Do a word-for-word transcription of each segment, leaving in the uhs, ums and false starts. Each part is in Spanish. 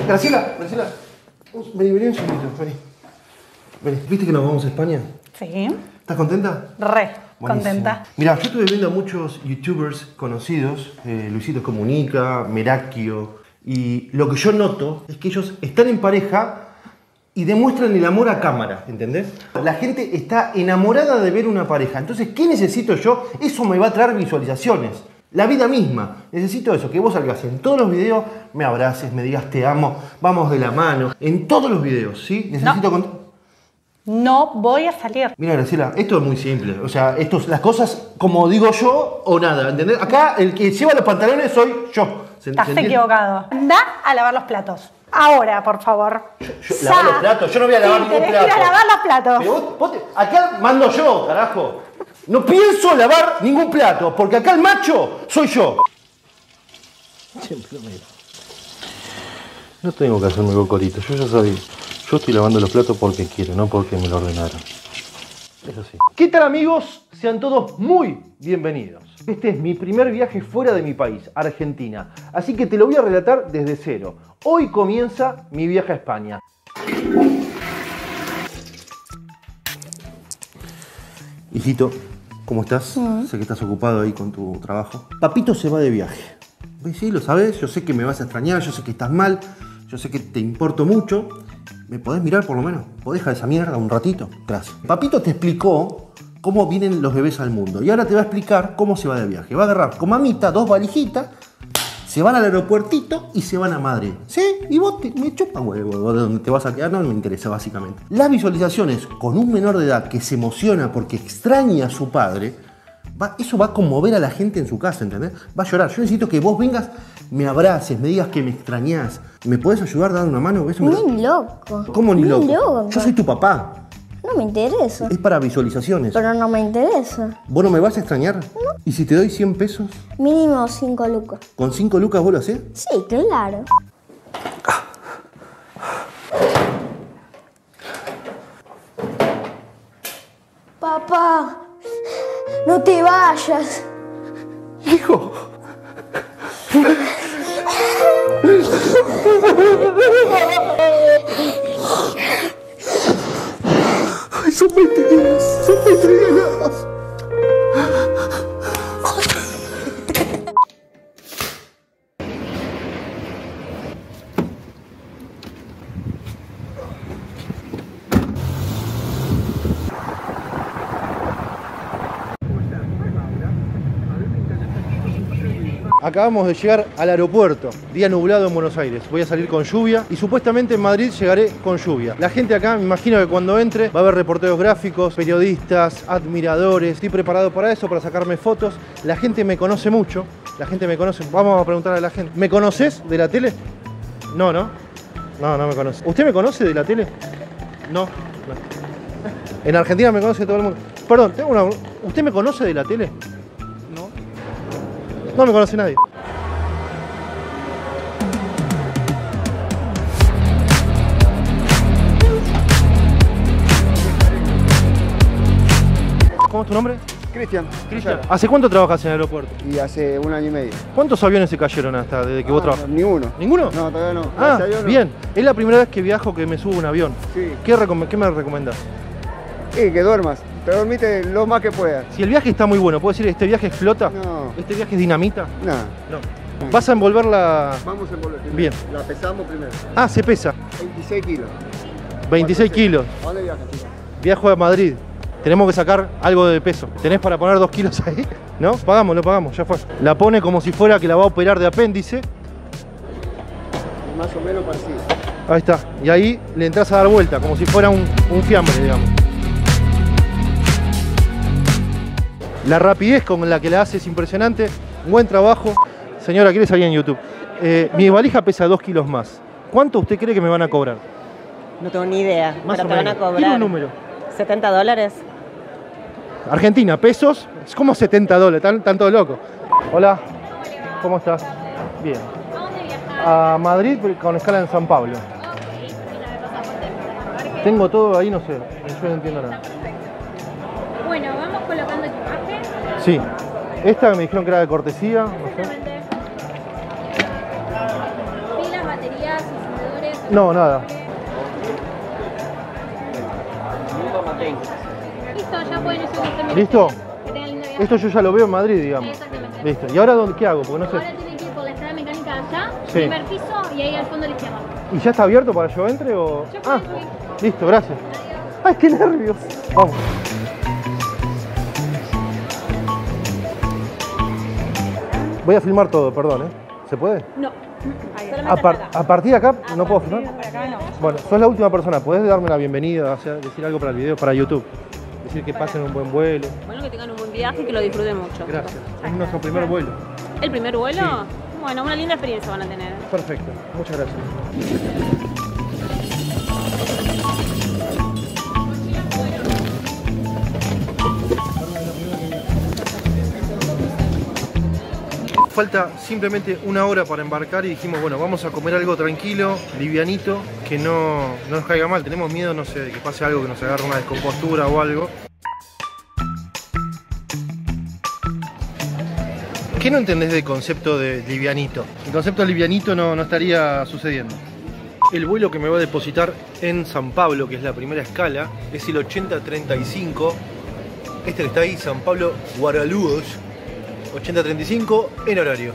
Graciela, Graciela. Vení, vení un segundito, vení. Vení. ¿Viste que nos vamos a España? Sí. ¿Estás contenta? Re, Buenísimo. Contenta. Mirá, yo estuve viendo a muchos youtubers conocidos, eh, Luisito Comunica, Merakio, y lo que yo noto es que ellos están en pareja y demuestran el amor a cámara, ¿entendés? La gente está enamorada de ver una pareja. Entonces, ¿qué necesito yo? Eso me va a traer visualizaciones. La vida misma. Necesito eso, que vos salgas en todos los videos, me abraces, me digas te amo, vamos de la mano. En todos los videos, ¿sí? Necesito... No. No voy a salir. Mira, Graciela, esto es muy simple. O sea, esto es las cosas como digo yo o nada, ¿entendés? Acá el que lleva los pantalones soy yo. ¿Se, Estás ¿se equivocado. Anda a lavar los platos. Ahora, por favor. Yo, yo, ¿Lavar los platos? Yo no voy a lavar ningún plato. Ir a lavar los platos. Pero vos, vos te, acá mando yo, carajo. No pienso lavar ningún plato, porque acá el macho soy yo. Siempre lo mismo. No tengo que hacerme cocorito, yo ya sabía. Yo estoy lavando los platos porque quiero, no porque me lo ordenaron. Eso sí. ¿Qué tal, amigos? Sean todos muy bienvenidos. Este es mi primer viaje fuera de mi país, Argentina. Así que te lo voy a relatar desde cero. Hoy comienza mi viaje a España. Hijito, ¿cómo estás? Mm. Sé que estás ocupado ahí con tu trabajo. Papito se va de viaje. Sí, lo sabes, yo sé que me vas a extrañar, yo sé que estás mal, yo sé que te importo mucho. ¿Me podés mirar por lo menos? ¿Podés dejar esa mierda un ratito? Gracias. Papito te explicó cómo vienen los bebés al mundo y ahora te va a explicar cómo se va de viaje. Va a agarrar con mamita dos valijitas, se van al aeropuertito y se van a Madrid. ¿Sí? Y vos te, me chupa huevo de dónde te vas a quedar, no me interesa básicamente. Las visualizaciones con un menor de edad que se emociona porque extraña a su padre, va, eso va a conmover a la gente en su casa, ¿entendés? Va a llorar. Yo necesito que vos vengas, me abraces, me digas que me extrañás. ¿Me podés ayudar dando una mano? Eso me... Ni loco. ¿Cómo ni, ni loco? loco? Yo soy tu papá. No me interesa. Es para visualizaciones. Pero no me interesa. ¿Vos no me vas a extrañar? No. ¿Y si te doy cien pesos? Mínimo cinco lucas. ¿Con cinco lucas vos lo hacés? Sí, claro. Ah. Papá, no te vayas. Hijo. Ay, son veinte días, son veinte días. Acabamos de llegar al aeropuerto, día nublado en Buenos Aires. Voy a salir con lluvia y supuestamente en Madrid llegaré con lluvia. La gente acá, me imagino que cuando entre va a haber reporteros gráficos, periodistas, admiradores. Estoy preparado para eso, para sacarme fotos. La gente me conoce mucho, la gente me conoce. Vamos a preguntar a la gente. ¿Me conoces de la tele? No, ¿no? No, no me conoce. ¿Usted me conoce de la tele? No. no. En Argentina me conoce todo el mundo. Perdón, tengo una... ¿Usted me conoce de la tele? No me conoce nadie. ¿Cómo es tu nombre? Cristian. Cristian. ¿Hace cuánto trabajas en el aeropuerto? Y hace un año y medio. ¿Cuántos aviones se cayeron hasta desde que ah, vos trabajas? Ni uno. ¿Ninguno? No, todavía no. Ah, avión, bien. No. Es la primera vez que viajo que me subo a un avión. Sí. ¿Qué, recom qué me recomendás? Sí, que duermas. Te dormite lo más que puedas. Si el viaje está muy bueno, ¿puedo decir este viaje explota? No. ¿Este viaje es dinamita? No. No. ¿Vas a envolver la...? Vamos a envolver primero. Bien. La pesamos primero. Ah, se pesa. veintiséis kilos. veintiséis kilos. ¿A dónde viajas? Viajo a Madrid. Tenemos que sacar algo de peso. ¿Tenés para poner dos kilos ahí? ¿No? Pagamos, lo pagamos, ya fue. La pone como si fuera que la va a operar de apéndice. Más o menos parecido. Ahí está. Y ahí le entras a dar vuelta, como si fuera un, un fiambre, digamos. La rapidez con la que la hace es impresionante. Buen trabajo. Señora, ¿quiere salir en YouTube? Eh, mi valija pesa dos kilos más. ¿Cuánto usted cree que me van a cobrar? No tengo ni idea. Más pero o te van menos. a cobrar. Tiene un número. ¿setenta dólares? Argentina, pesos, es como setenta dólares, están, están todos locos. Hola, ¿cómo estás? Bien. ¿A dónde viajas? A Madrid con escala en San Pablo. Tengo todo ahí, no sé, yo no entiendo nada. Bueno, vamos colocando equipaje. Sí, esta me dijeron que era de cortesía, no sé. Pilas, baterías, encendedores? No, nada. Listo, ya pueden irse con ¿Listo? Que tengan lindo viaje. Esto yo ya lo veo en Madrid, digamos. Exactamente. Listo. ¿Y ahora dónde, qué hago? Porque no sé. Ahora tienen que ir por la estrada mecánica allá, Sí. primer piso y ahí al fondo a la izquierda. ¿Y ya está abierto para que yo entre o...? Ya Ah, pueden subir. listo, gracias. ¡Ay, qué nervios! Vamos. Voy a filmar todo, perdón, ¿eh? ¿Se puede? No. A, par- a partir de acá no puedo filmar. Bueno, sos la última persona. ¿Podés darme la bienvenida, hacer, decir algo para el video, para YouTube? Decir que pasen un buen vuelo. Bueno, que tengan un buen viaje y que lo disfruten mucho. Gracias. Es nuestro primer vuelo. ¿El primer vuelo? Bueno, una linda experiencia van a tener. Perfecto. Muchas gracias. Falta simplemente una hora para embarcar y dijimos, bueno, vamos a comer algo tranquilo, livianito, que no, no nos caiga mal. Tenemos miedo, no sé, de que pase algo, que nos agarre una descompostura o algo. ¿Qué no entendés del concepto de livianito? El concepto de livianito no, no estaría sucediendo. El vuelo que me va a depositar en San Pablo, que es la primera escala, es el ochenta treinta y cinco. Este que está ahí, San Pablo Guarulhos. ochenta treinta y cinco en horario.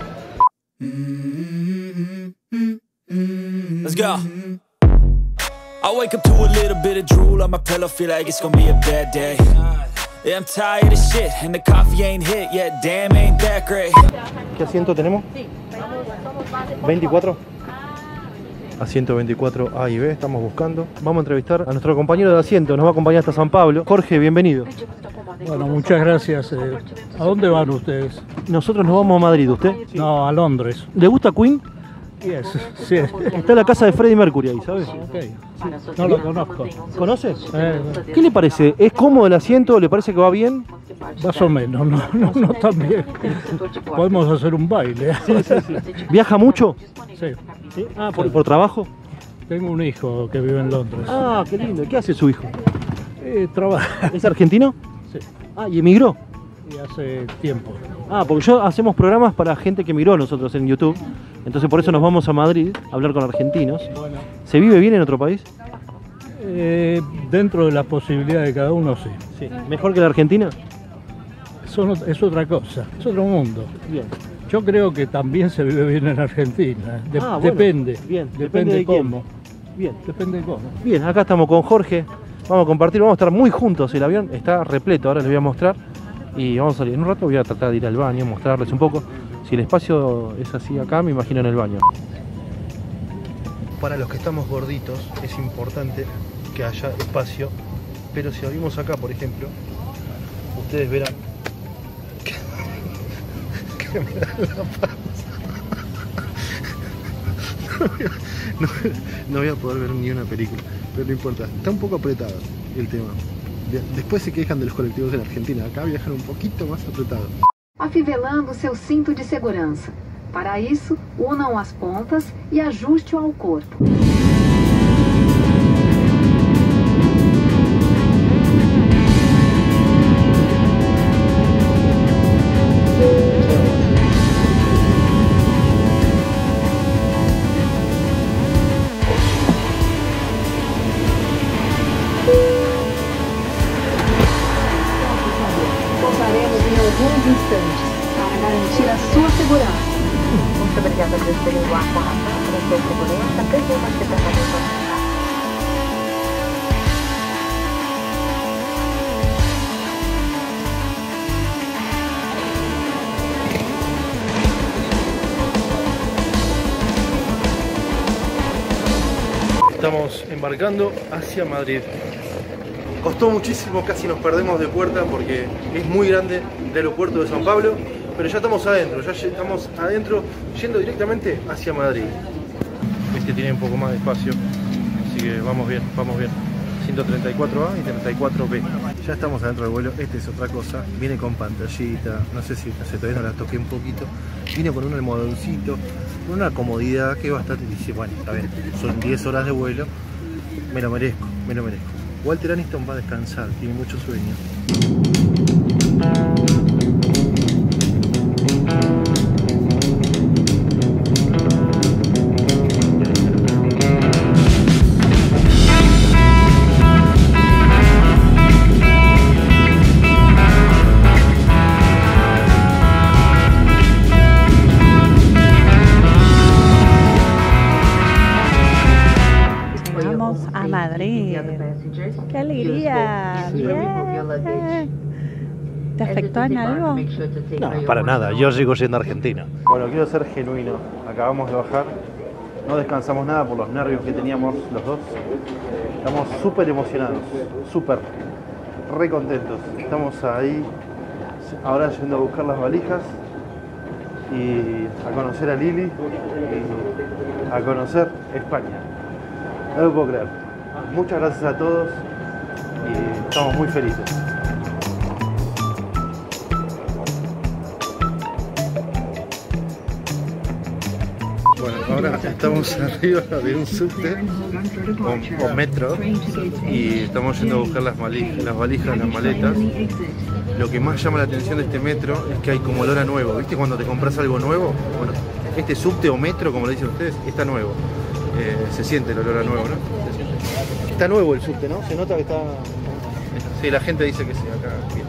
Let's go. I wake up to a little bit of drool on my pillow, feel like it's gonna be a bad day. Yeah, I'm tired of shit, and the coffee ain't hit yet, damn, ain't that great. ¿Qué asiento tenemos? veinticuatro. Asiento veinticuatro A y B, estamos buscando. Vamos a entrevistar a nuestro compañero de asiento, nos va a acompañar hasta San Pablo. Jorge, bienvenido. Bueno, muchas gracias. Eh, ¿A dónde van ustedes? Nosotros nos vamos a Madrid, ¿usted? No, a Londres. ¿Le gusta Queen? Yes, sí. Está en la casa de Freddie Mercury ahí, ¿sabes? Okay. No lo conozco. ¿Conoce? Eh, ¿Qué le parece? ¿Es cómodo el asiento? ¿Le parece que va bien? más o menos, no, no, no tan bien. Podemos hacer un baile. ¿Viaja mucho? Sí. ¿Sí? Ah, ¿por, por trabajo? Tengo un hijo que vive en Londres. Ah, qué lindo. ¿Qué hace su hijo? Eh, trabaja. ¿Es argentino? Sí. Ah, ¿y emigró? Y hace tiempo. Ah, porque yo hacemos programas para gente que emigró nosotros en YouTube. Entonces por eso nos vamos a Madrid a hablar con argentinos. Bueno. ¿Se vive bien en otro país? Eh, dentro de las posibilidades de cada uno, sí. Sí. ¿Mejor que la Argentina? Son, es otra cosa, es otro mundo. Bien. Yo creo que también se vive bien en Argentina. De- Ah, bueno. depende. Bien, Depende, depende de quién. cómo. Bien. Depende de cómo. Bien, acá estamos con Jorge. Vamos a compartir, vamos a estar muy juntos. El avión está repleto, ahora les voy a mostrar. Y vamos a salir. En un rato voy a tratar de ir al baño, mostrarles un poco. Si el espacio es así acá, me imagino en el baño. Para los que estamos gorditos es importante que haya espacio. Pero si abrimos acá, por ejemplo, ustedes verán que, que me da la panza. No voy, a, no, no voy a poder ver ni una película, pero no importa. Está un poco apretado el tema. Después se quejan de los colectivos en Argentina. Acá viajan un poquito más apretados. Afivelando seu cinto de segurança. Para isso, unam as pontas e ajuste-o ao corpo. Pousaremos em alguns instantes para garantir a sua segurança. Muito obrigada por terem voado com a para sua segurança. Presumo que permaneça. Estamos embarcando hacia Madrid. Costó muchísimo, casi nos perdemos de puerta porque es muy grande el aeropuerto de San Pablo, pero ya estamos adentro, ya estamos adentro yendo directamente hacia Madrid. Este tiene un poco más de espacio, así que vamos bien, vamos bien. ciento treinta y cuatro A y treinta y cuatro B. Ya estamos adentro del vuelo, esta es otra cosa, viene con pantallita, no sé si no sé, todavía no la toqué un poquito, viene con un almohadoncito, con una comodidad que es bastante, dice, bueno, está bien, son diez horas de vuelo, me lo merezco, me lo merezco. Walter Aniston va a descansar, tiene mucho sueño. ¡Qué alegría! Bien. ¿Te afectó en algo? No, para nada, yo sigo siendo argentino. Bueno, quiero ser genuino. Acabamos de bajar. No descansamos nada por los nervios que teníamos los dos. Estamos súper emocionados, súper, re contentos. Estamos ahí, ahora yendo a buscar las valijas y a conocer a Lili y a conocer España. No lo puedo creer. Muchas gracias a todos y estamos muy felices. Bueno, ahora estamos arriba de un subte o, o metro y estamos yendo a buscar las valijas, las valijas, las maletas. Lo que más llama la atención de este metro es que hay como olor a nuevo. ¿Viste cuando te compras algo nuevo? Bueno, este subte o metro, como lo dicen ustedes, está nuevo. Eh, se siente el olor a nuevo, ¿no? Está nuevo el subte, ¿no? Se nota que está... Sí, la gente dice que sí, acá.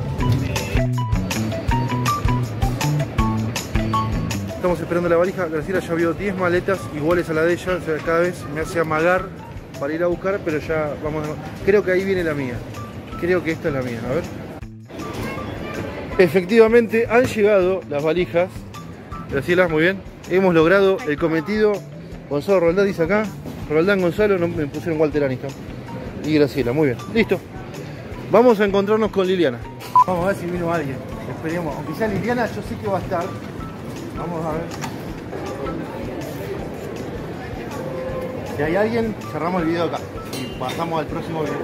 Estamos esperando la valija. Graciela ya vio diez maletas iguales a la de ella, o sea, cada vez me hace amagar para ir a buscar, pero ya vamos a... Creo que ahí viene la mía. Creo que esta es la mía, a ver. Efectivamente han llegado las valijas. Graciela, muy bien. Hemos logrado el cometido. Gonzalo Roldán dice acá. Roldán Gonzalo, no me pusieron Walter Aniston. Y Graciela, muy bien. Listo. Vamos a encontrarnos con Liliana. Vamos a ver si vino alguien. Esperemos. Aunque sea Liliana, yo sé que va a estar. Vamos a ver. Si hay alguien, cerramos el video acá y pasamos al próximo video.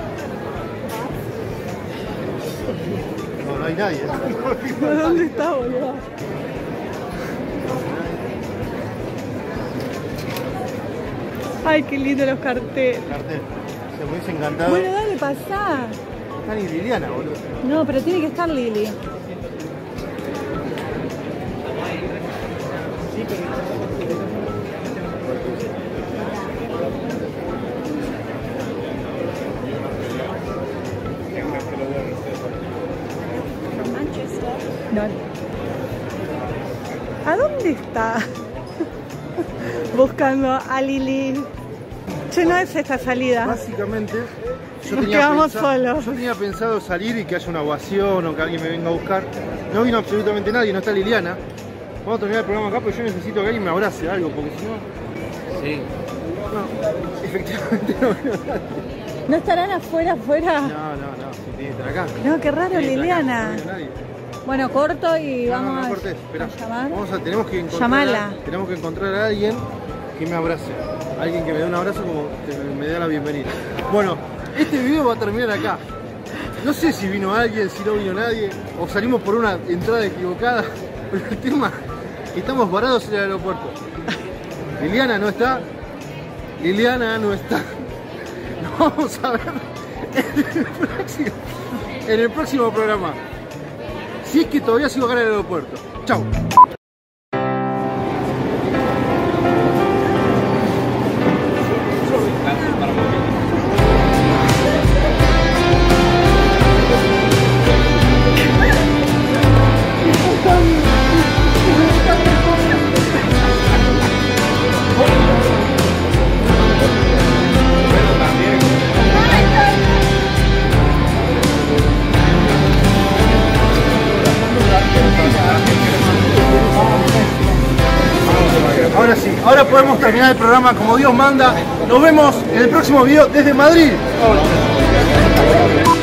No, no hay nadie. ¿Dónde está, boludo? Ay, qué lindo los carteles. Cartel. Se me hubiese encantado. Bueno, dale, pasá. Está ni Liliana, boludo. No, pero tiene que estar Lili. No. ¿A dónde está? Buscando a Lili. Che, no es esta salida. Básicamente, yo Nos tenía, quedamos pensado, solos. yo tenía pensado salir y que haya una ovación o que alguien me venga a buscar. No vino absolutamente nadie, no está Liliana. Vamos a terminar el programa acá, pero yo necesito que alguien me abrace algo, porque si no... Sí. No, efectivamente no vino nadie. ¿No estarán afuera, afuera? No, no, no, sí, tiene que estar acá. No, qué raro, Tiene que estar acá, Liliana. no vino nadie. Bueno, corto y No, vamos no, no a, cortés, esperá. a llamar. Vamos a, tenemos que encontrar, Llamala. A, tenemos que encontrar a alguien que me abrace. Alguien que me dé un abrazo como que me dé la bienvenida. Bueno, este video va a terminar acá. No sé si vino alguien, si no vino nadie, o salimos por una entrada equivocada, pero el tema es que estamos parados en el aeropuerto. Liliana no está. Liliana no está. Nos vamos a ver en el próximo, en el próximo programa. Si es que todavía sigo acá en el aeropuerto. Chau. Ahora sí, ahora podemos terminar el programa como Dios manda. Nos vemos en el próximo video desde Madrid.